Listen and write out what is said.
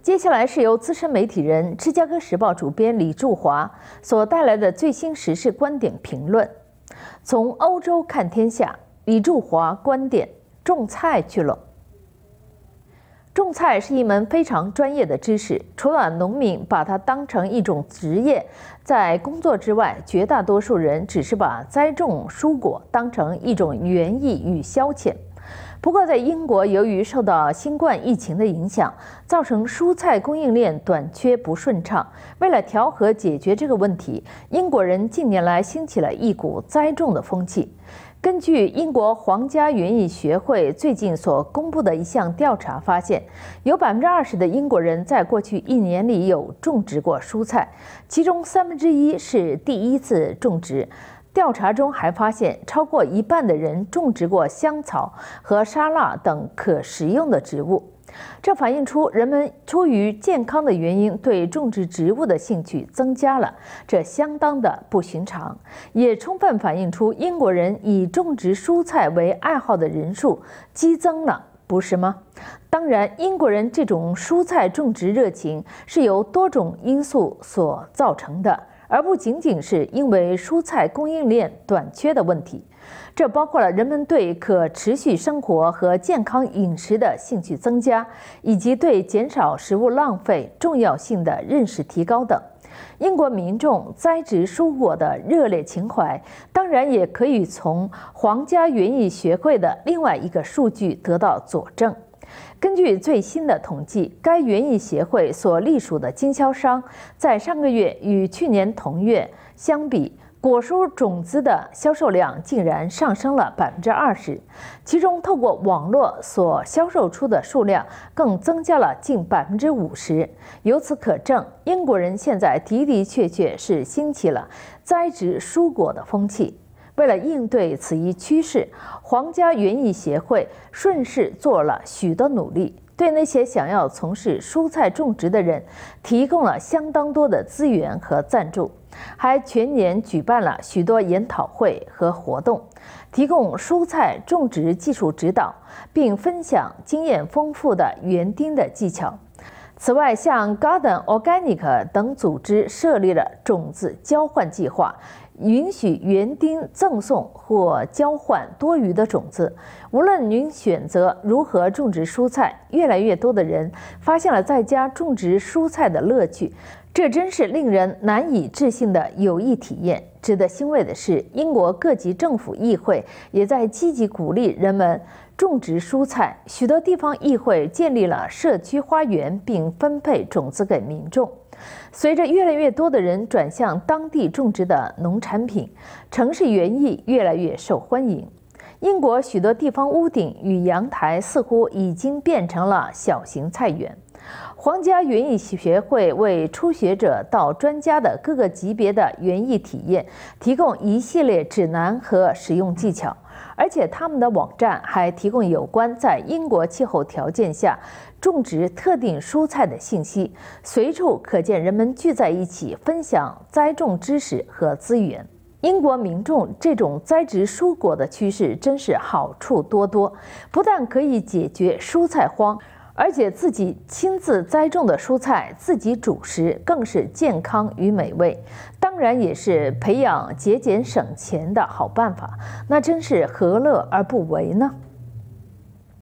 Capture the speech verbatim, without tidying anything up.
接下来是由资深媒体人、芝加哥时报主编李柱华所带来的最新时事观点评论。从欧洲看天下，李柱华观点：种菜去了。种菜是一门非常专业的知识，除了农民把它当成一种职业，在工作之外，绝大多数人只是把栽种蔬果当成一种园艺与消遣。不过，在英国，由于受到新冠疫情的影响，造成蔬菜供应链短缺不顺畅。为了调和解决这个问题，英国人近年来兴起了一股栽种的风气。根据英国皇家园艺学会最近所公布的一项调查发现，有百分之二十的英国人在过去一年里有种植过蔬菜，其中三分之一是第一次种植。调查中还发现，超过一半的人种植过香草和沙拉等可食用的植物。这反映出人们出于健康的原因对种植植物的兴趣增加了，这相当的不寻常，也充分反映出英国人以种植蔬菜为爱好的人数激增了，不是吗？当然，英国人这种蔬菜种植热情是由多种因素所造成的，而不仅仅是因为蔬菜供应链短缺的问题。这包括了人们对可持续生活和健康饮食的兴趣增加，以及对减少食物浪费重要性的认识提高等。英国民众栽植蔬果的热烈情怀，当然也可以从皇家园艺学会的另外一个数据得到佐证。根据最新的统计，该园艺协会所隶属的经销商在上个月与去年同月相比，果蔬种子的销售量竟然上升了百分之二十，其中透过网络所销售出的数量更增加了近百分之五十。由此可证，英国人现在的的确确是兴起了栽植蔬果的风气。为了应对此一趋势，皇家园艺协会顺势做了许多努力，对那些想要从事蔬菜种植的人提供了相当多的资源和赞助，还全年举办了许多研讨会和活动，提供蔬菜种植技术指导，并分享经验丰富的园丁的技巧。此外，像 Garden Organic 等组织设立了种子交换计划，允许园丁赠送或交换多余的种子。无论您选择如何种植蔬菜，越来越多的人发现了在家种植蔬菜的乐趣，这真是令人难以置信的有益体验。值得欣慰的是，英国各级政府议会也在积极鼓励人们种植蔬菜，许多地方议会建立了社区花园，并分配种子给民众。随着越来越多的人转向当地种植的农产品，城市园艺越来越受欢迎。英国许多地方屋顶与阳台似乎已经变成了小型菜园。皇家园艺学会为初学者到专家的各个级别的园艺体验提供一系列指南和使用技巧，而且他们的网站还提供有关在英国气候条件下种植特定蔬菜的信息，随处可见人们聚在一起分享栽种知识和资源。英国民众这种栽植蔬果的趋势真是好处多多，不但可以解决蔬菜荒，而且自己亲自栽种的蔬菜自己主食更是健康与美味，当然也是培养节俭省钱的好办法，那真是何乐而不为呢？